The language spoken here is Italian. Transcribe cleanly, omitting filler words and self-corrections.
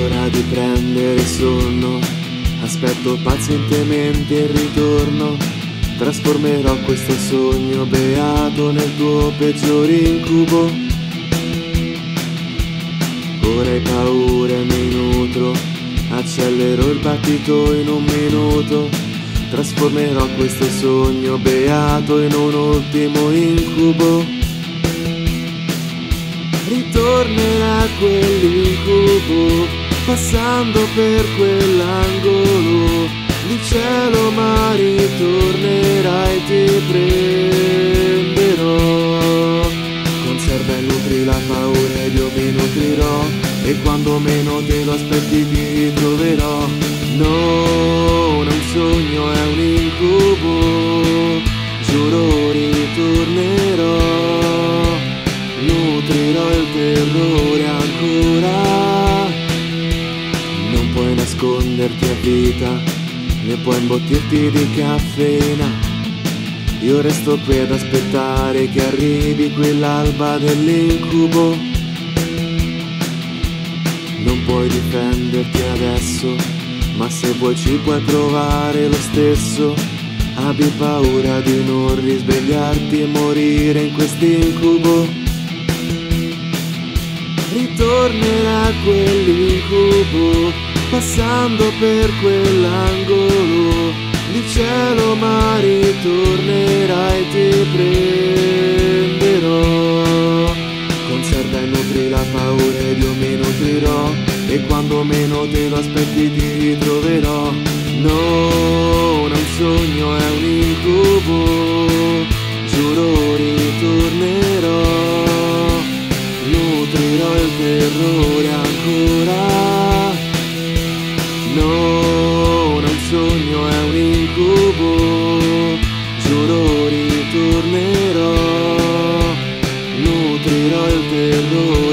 l'ora di prendere sonno, aspetto pazientemente il ritorno. Trasformerò questo sogno beato nel tuo peggior incubo. Ora hai paura e mi nutro, accelero il battito in un minuto. Trasformerò questo sogno beato in un ultimo incubo. Ritornerà quell'incubo, passando per quell'angolo di cielo, ma ritornerai, ti prenderò. Conserva e nutri la paura ed io mi nutrirò, e quando meno te lo aspetti ti troverò. Non è un sogno, è un incubo, giuro ritornerò. Nutrirò il terrore ancora. Non puoi nasconderti a vita, né puoi imbottirti di caffeina. Io resto qui ad aspettare che arrivi quell'alba dell'incubo. Non puoi difenderti adesso, ma se vuoi ci puoi provare lo stesso. Abbi paura di non risvegliarti e morire in quest'incubo. Ritornerà quell'incubo, passando per quell'angolo di cielo, ma ritornerai, ti prenderò. Conserva e nutri la paura ed io mi nutrirò, e quando meno te lo aspetti ti troverò. Non è un sogno, è un incubo, giuro ritornerò. Nutrirò il terrore ancora. Non è un sogno, è un incubo, giuro ritornerò. Nutrirò il terrore.